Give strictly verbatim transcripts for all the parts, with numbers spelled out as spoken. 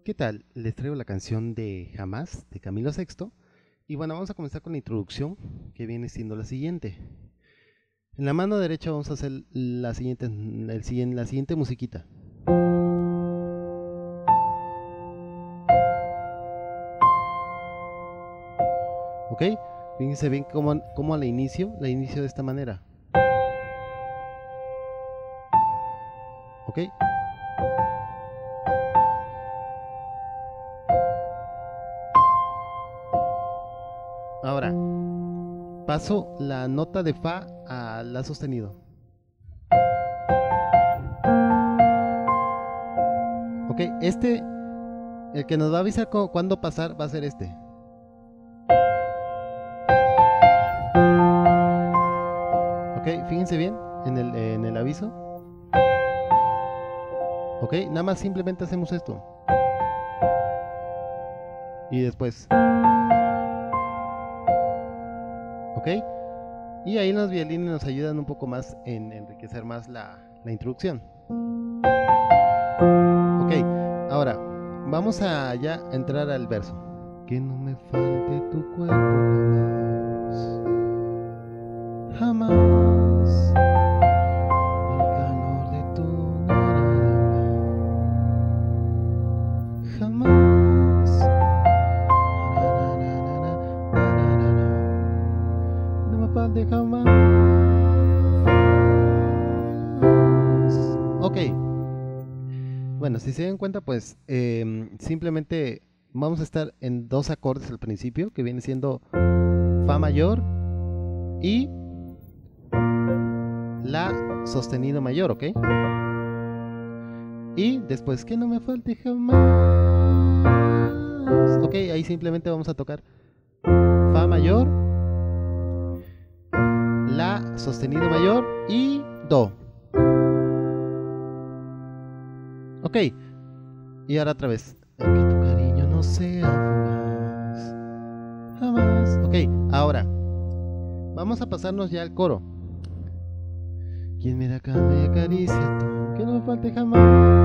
¿Qué tal? Les traigo la canción de Jamás de Camilo Sexto. Y bueno, vamos a comenzar con la introducción, que viene siendo la siguiente. En la mano derecha vamos a hacer la siguiente, el, siguiente- la siguiente musiquita. ¿Ok? Fíjense bien cómo, cómo la inicio, la inicio de esta manera. ¿Ok? Ahora, paso la nota de Fa a La sostenido. Ok, este, el que nos va a avisar cu- cuándo pasar va a ser este. Ok, fíjense bien en el, en el aviso. Ok, nada más simplemente hacemos esto. Y después. Ok, y ahí los violines nos ayudan un poco más en enriquecer más la, la introducción. Ok, ahora vamos a ya entrar al verso. Que no me falte tu cuerpo jamás, jamás, el calor de tu mirada, jamás, na, na, na, na, na, na, na, na. No me falte jamás. Ok, bueno, si se dan cuenta, pues eh, simplemente vamos a estar en dos acordes al principio, que viene siendo Fa mayor y La sostenido mayor, ¿ok? Y después, que no me falte jamás. Ok, ahí simplemente vamos a tocar Fa mayor, La sostenido mayor y Do. Ok, y ahora otra vez. Que tu cariño no sea fugaz, jamás. Ok, ahora vamos a pasarnos ya al coro. Quien me da calma y acaricia tú, que no me falte jamás.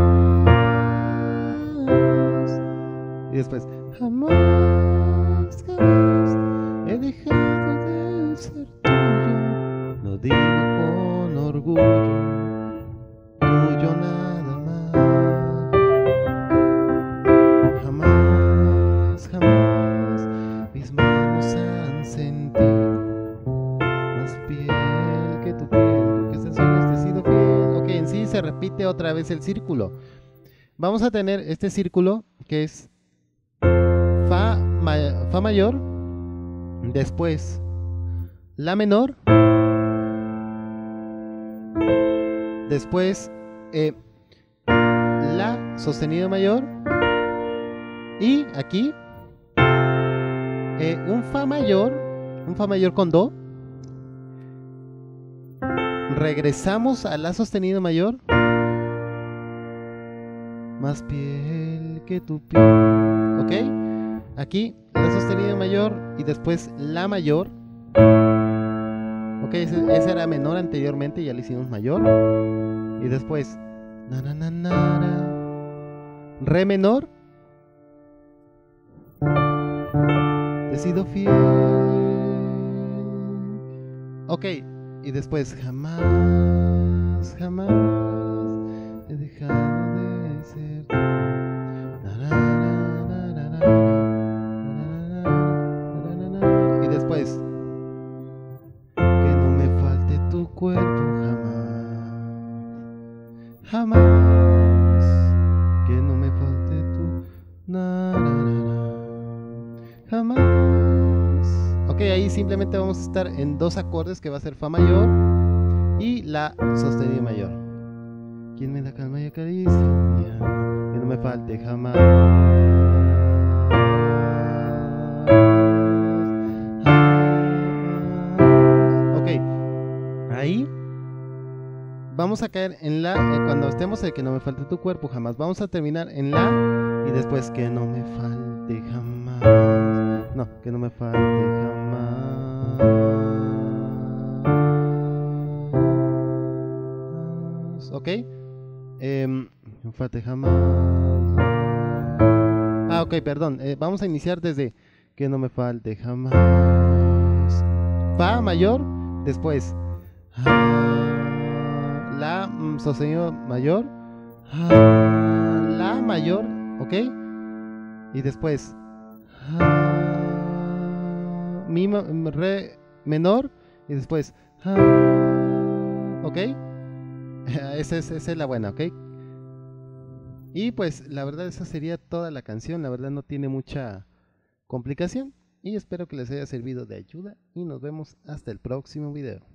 Y después, jamás, jamás he dejado de ser tuyo. Lo digo con orgullo, tuyo nada más. Jamás, jamás mis manos han sentido más piel que tu piel, porque este sueño te he sido fiel. Ok, en sí se repite otra vez el círculo. Vamos a tener este círculo que es Fa, ma- fa mayor, después La menor, después eh, La sostenido mayor y aquí eh, un Fa mayor, un Fa mayor con Do. Regresamos a La sostenido mayor, más piel que tu piel. Ok, aquí La sostenido mayor y después La mayor. Ok, ese, ese era menor anteriormente, ya le hicimos mayor. Y después na, na, na, na, na, Re menor, te he sido fiel. Ok, y después jamás, jamás he dejado de ser tú. Na, na, na, na, na, na, na, na, na, na, na. Y después que no me falte tu cuerpo jamás, jamás, que no me falte tu na, na, na, na, jamás. Ok, ahí simplemente vamos a estar en dos acordes que va a ser Fa mayor y La sostenido mayor. ¿Quién me da calma y acaricia mi alma? Que no me falte jamás. Ok, ahí vamos a caer en La, eh, cuando estemos en que no me falte tu cuerpo jamás. Vamos a terminar en La y después que no me falte jamás. No, que no me falte jamás. Ok, eh, no me falte jamás. ok, perdón. Eh, vamos a iniciar desde que no me falte jamás. Fa mayor, después ah, La mm, sostenido mayor, ah, La mayor, ok, y después ah, Mi ma- re menor, y después ah, ok. Esa es, esa es la buena, ok. Y pues la verdad esa sería toda la canción, la verdad no tiene mucha complicación y espero que les haya servido de ayuda y nos vemos hasta el próximo video.